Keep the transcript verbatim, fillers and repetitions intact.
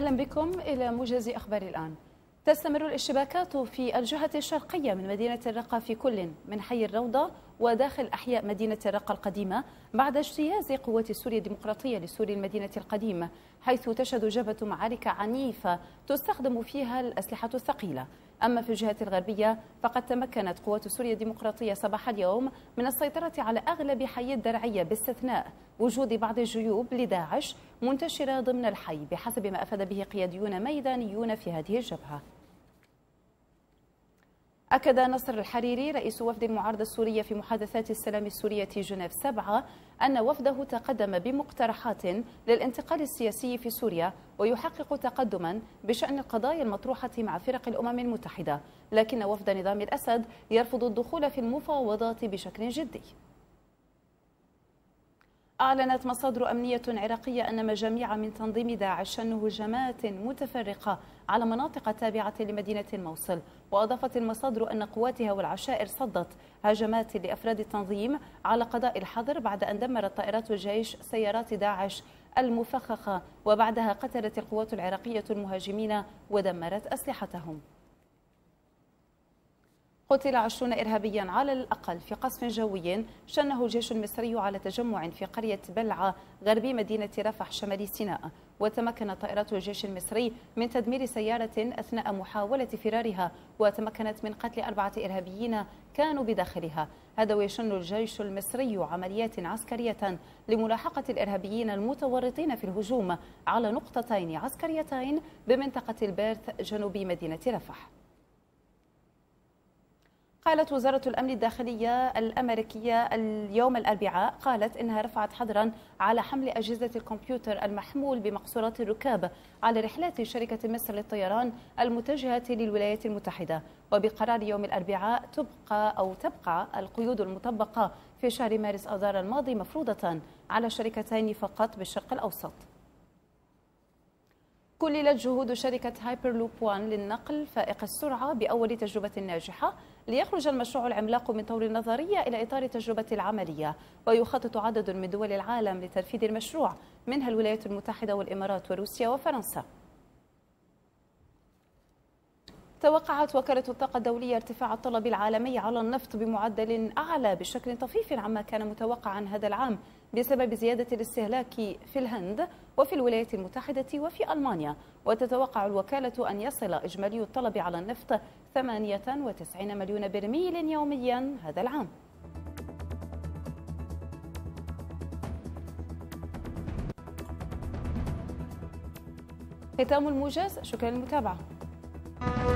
أهلا بكم إلى موجز أخبار الآن. تستمر الاشتباكات في الجهة الشرقية من مدينة الرقة في كل من حي الروضة وداخل أحياء مدينة الرقة القديمة بعد اجتياز قوات سوريا الديمقراطية لسور المدينة القديمة، حيث تشهد جبهة معارك عنيفة تستخدم فيها الأسلحة الثقيلة. أما في الجهة الغربية فقد تمكنت قوات سوريا الديمقراطية صباح اليوم من السيطرة على أغلب حي الدرعية باستثناء وجود بعض الجيوب لداعش منتشرة ضمن الحي بحسب ما أفاد به قياديون ميدانيون في هذه الجبهة. أكد نصر الحريري رئيس وفد المعارضة السورية في محادثات السلام السورية جنيف سبعة أن وفده تقدم بمقترحات للانتقال السياسي في سوريا ويحقق تقدما بشأن القضايا المطروحة مع فرق الأمم المتحدة، لكن وفد نظام الأسد يرفض الدخول في المفاوضات بشكل جدي. أعلنت مصادر أمنية عراقية أن مجاميع من تنظيم داعش شنوا هجمات متفرقة على مناطق تابعة لمدينة الموصل، وأضافت المصادر أن قواتها والعشائر صدت هجمات لأفراد التنظيم على قضاء الحظر بعد أن دمرت طائرات الجيش سيارات داعش المفخخة، وبعدها قتلت القوات العراقية المهاجمين ودمرت أسلحتهم. قتل عشرون إرهابيا على الأقل في قصف جوي شنه الجيش المصري على تجمع في قرية بلعة غربي مدينة رفح شمال سيناء، وتمكنت طائرات الجيش المصري من تدمير سيارة أثناء محاولة فرارها، وتمكنت من قتل أربعة إرهابيين كانوا بداخلها. هذا ويشن الجيش المصري عمليات عسكرية لملاحقة الإرهابيين المتورطين في الهجوم على نقطتين عسكريتين بمنطقة البيرث جنوب مدينة رفح. قالت وزارة الأمن الداخلية الأمريكية اليوم الأربعاء قالت إنها رفعت حظرا على حمل أجهزة الكمبيوتر المحمول بمقصورات الركاب على رحلات شركة مصر للطيران المتجهة للولايات المتحدة. وبقرار يوم الأربعاء تبقى أو تبقى القيود المطبقة في شهر مارس آذار الماضي مفروضة على شركتين فقط بالشرق الأوسط. كللت جهود شركة هايبرلوب وان للنقل فائق السرعة بأول تجربة ناجحة ليخرج المشروع العملاق من طور النظرية إلى إطار التجربة العملية، ويخطط عدد من دول العالم لتنفيذ المشروع منها الولايات المتحدة والإمارات وروسيا وفرنسا. توقعت وكالة الطاقة الدولية ارتفاع الطلب العالمي على النفط بمعدل أعلى بشكل طفيف عما كان متوقعا هذا العام بسبب زيادة الاستهلاك في الهند وفي الولايات المتحدة وفي ألمانيا، وتتوقع الوكالة أن يصل إجمالي الطلب على النفط ثمانية وتسعين مليون برميل يوميا هذا العام. ختام الموجز، شكرا للمتابعة.